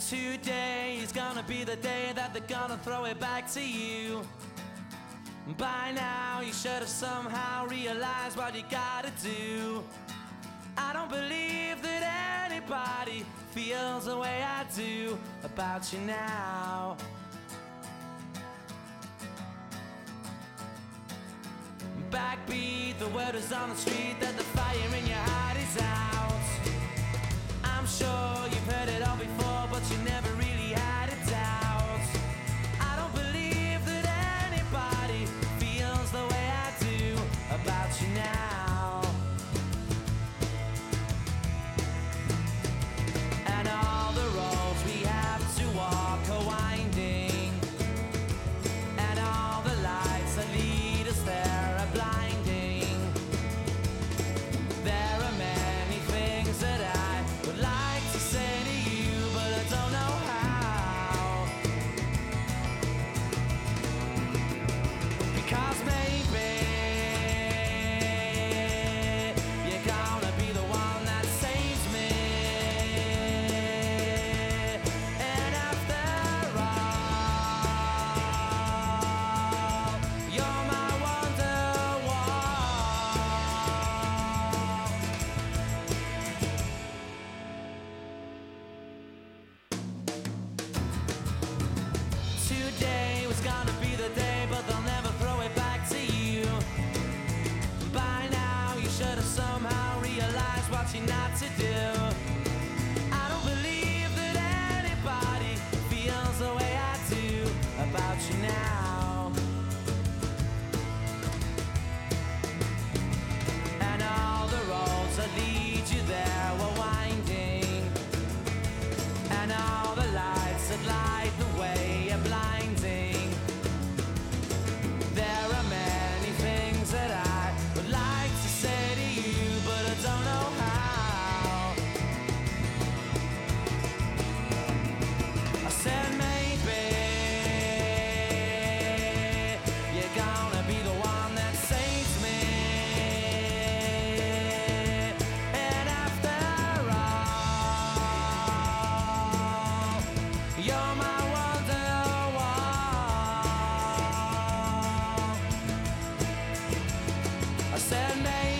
Today is gonna be the day that they're gonna throw it back to you. By now you should have somehow realized what you gotta do. I don't believe that anybody feels the way I do about you now. Backbeat, the word is on the street that the fire in your heart is out. I'm sure you've heard it all before, but you never really had a doubt. I don't believe that anybody feels the way I do about you now. And all the roads we have to walk are winding, and all the lights that lead us there are blinding. There are many things that I would like to say to you, but I don't know how. Because maybe you're gonna be the one that saves me. And after all, you're my Wonderwall. Today was gonna be the day, but they'll never throw it back to you. By now you should have somehow realized what you're not to do. I don't believe that anybody feels the way I do about you now. And all the roads that lead you there were winding, and all the lights that light the way are blinding. There are many things that I would like to say to you, but I don't know how. I said maybe you're gonna be the one that saves me. And after all, you're my Wonderwall. I said maybe